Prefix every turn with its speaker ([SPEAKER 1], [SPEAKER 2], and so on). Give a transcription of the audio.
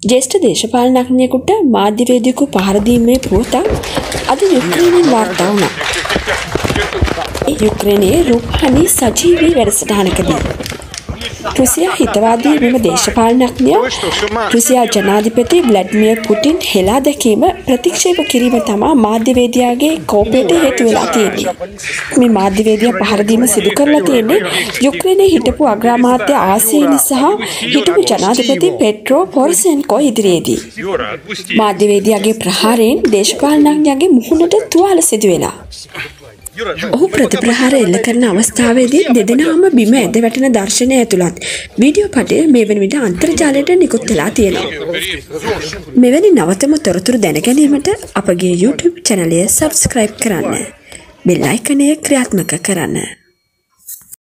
[SPEAKER 1] ज्येष्ठ දේශපාලනඥයෙකුට මාධ්‍යවේදියෙකු පහර දීමේ පුවතක් අද යුක්‍රේනයෙන් වාර්තා වුණා. යුක්‍රේනයේ රූපහානි සජීවී වැඩසටහනකදී රුසියා හිතවාදී මෙම දේශපාලනඥයා රුසියා ජනාධිපති ව්ලාඩිමිර් පුටින් හෙලා දැකීම ප්‍රතික්ෂේප කිරීම තමයි මාධ්‍යවේදියාගේ කෝපයට හේතු වෙලා තියෙන්නේ. මේ මාධ්‍යවේදියා පහර දීම සිදු කරලා තියෙන්නේ යුක්‍රේනයේ හිටපු අග්‍රාමාත්‍ය ආසීනි සහ හිටපු ජනාධිපති පෙට්‍රෝ පොරොෂෙන්කෝ ඉදිරියේදී. මාධ්‍යවේදියාගේ ප්‍රහාරයෙන් දේශපාලනඥයාගේ මුහුණට තුවාල සිදු වෙලා. ඔහු ප්‍රතිප්‍රහාර එල්ල කරන අවස්ථාවේදී දෙදෙනාම බිම ඇද වැටෙන දර්ශනය ඇතුළත් වීඩියෝ පටය මේ වන විට අන්තර්ජාලයට නිකුත් වෙලා තියෙනවා. මෙවැනි නවතම තොරතුරු දැන ගැනීමට අපගේ YouTube චැනලය සබ්ස්ක්‍රයිබ් කරන්න. බෙල් අයිකනය ක්‍රියාත්මක කරන්න.